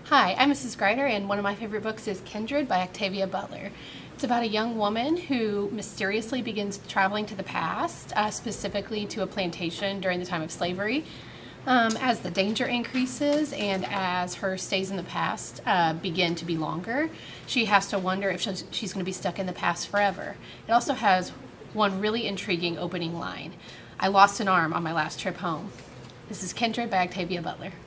Hi, I'm Mrs. Grider, and one of my favorite books is Kindred by Octavia Butler. It's about a young woman who mysteriously begins traveling to the past, specifically to a plantation during the time of slavery. As the danger increases and as her stays in the past begin to be longer, she has to wonder if she's going to be stuck in the past forever. It also has one really intriguing opening line: "I lost an arm on my last trip home." This is Kindred by Octavia Butler.